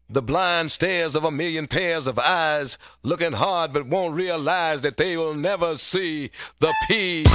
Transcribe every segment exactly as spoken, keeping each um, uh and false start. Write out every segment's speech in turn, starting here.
The blind stares of a million pairs of eyes, looking hard but won't realize that they will never see the P.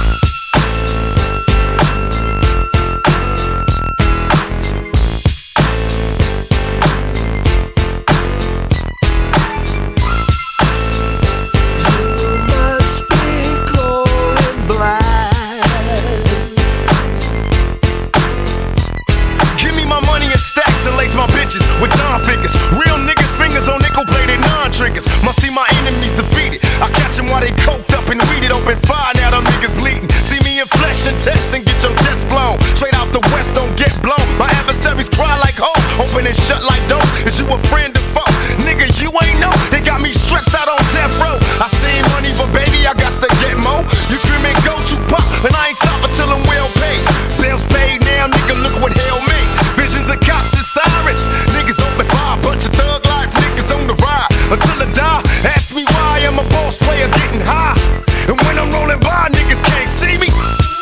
My bitches with Don figures, real niggas fingers on nickel plated non-triggers. Must see my enemies defeated. I catch them while they coked up and weeded. Open fire, now them niggas bleeding. See me in flesh and test and get your chest blown. Straight out the west, don't get blown. My adversaries cry like ho, open and shut like dope. Is you a friend or foe? Nigga, you ain't know. They got me stretched out on death row. I seen money, but baby, I got to get more. You screaming go to pop, and I ain't stopping till I'm well paid. Bills paid now, nigga, look what hell made. Visions of cops and sirens. Niggas open fire, bunch of thug life niggas on the ride until I die. Ask me why I'm a boss player getting high, and when I'm rolling by, niggas can't see me.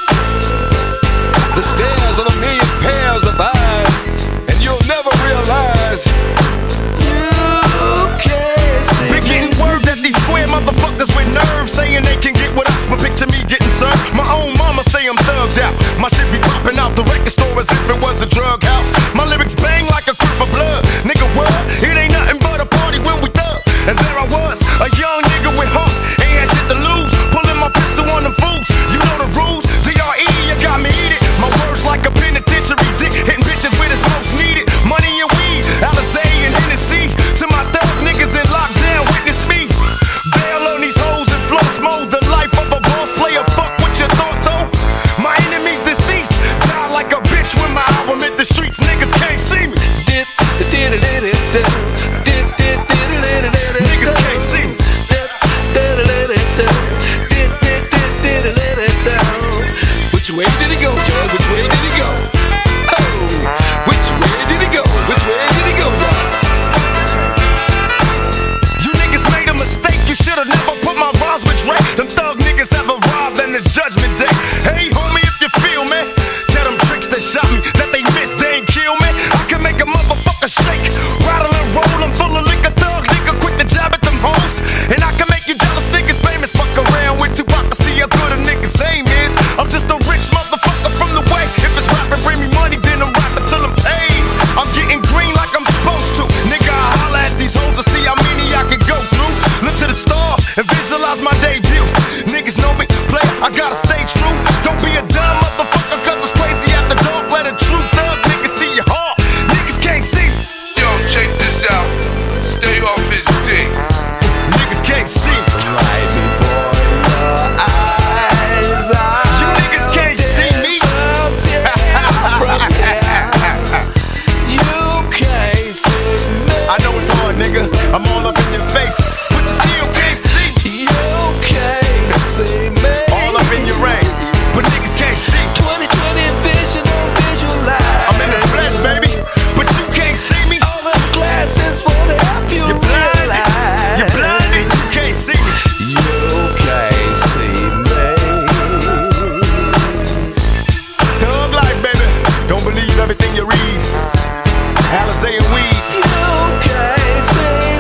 The stares of a million pairs of eyes, and you'll never realize you can't see. Been getting word that these square motherfuckers with nerves saying they can get with us, but picture me getting served. My own mama say I'm thugged out. My shit be popping out the record store as if it was a drug house. My lyrics bang like a crip of blood. Nigga, what? It ain't nothing but a party when we thug. And there I was, a young nigga with heart, ain't had shit to lose. Pulling my pistol on them fools. You know the rules. D R E, you got me heated. My words like a penitentiary dick, hitting bitches with it's most needed. Money and weed, Alizé and Hennessy. To my thug niggas in lockdown, witness me. Bail on these hoes and flow smoke. The life of a boss player. Fuck what you thought though. My enemies deceased. Die like a bitch when my album hit the streets. Niggas can't see me. Niggas can't see me. Which way did he go, Joe? Which way did he go? Oh, which way did he go? Which way did he go, Joe? You niggas made a mistake. You should've never put my rhymes with Drake. Them thug niggas have arrived in the judgment day. Hey, homie, if you feel me, tell them tricks that shot me that they missed, they ain't kill me. I can make a motherfucker shake, rattle and roll. I'm full of liquor, thug nigga, quick to jab at them hoes. And I can make you jealous niggas famous. Fuck around with Tupac to see how good a nigga's aim is. I'm just a rich motherfucker from the way. If it's rapping, bring me money, then I'm rapping till I'm paid. I'm getting green like I'm supposed to. Nigga, I holla at these hoes to see how many I can go through. Look to the stars and visualize my debut. Niggas know me, play, I gotta stay true. Don't be a dumb motherfucker, cause it's crazy at the dark. Let a true thug nigga see your heart. Niggas can't see me. Yo, check this out. Stay off his dick. Niggas can't see me. Right before your eyes, You niggas can't see me. you can't see me. I know it's hard, nigga. I'm all up in your face, but you still can't see. You can't see me. All up in your range, but niggas can't see. twenty twenty vision on visualize. I'm in the flesh, baby, but you can't see me. All the glasses won't help you. You're blinded. You're blinded. You can't see me. You can't see me. Thug life, baby. Don't believe everything you read. Alizé and weed. You can't see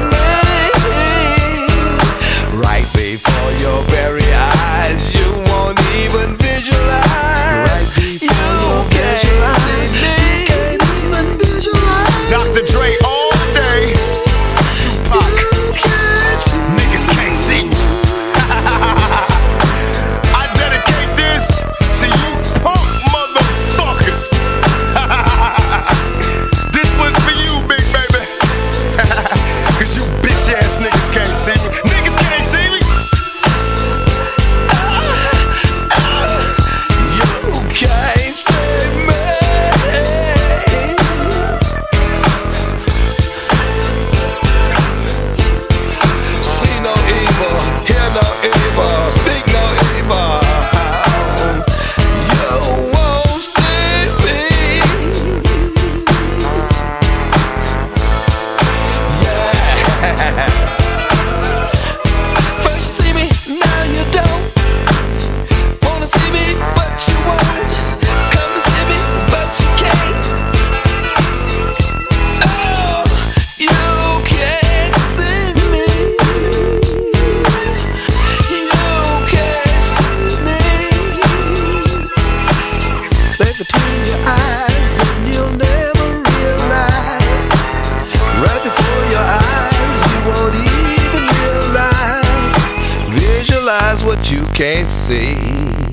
you can't see.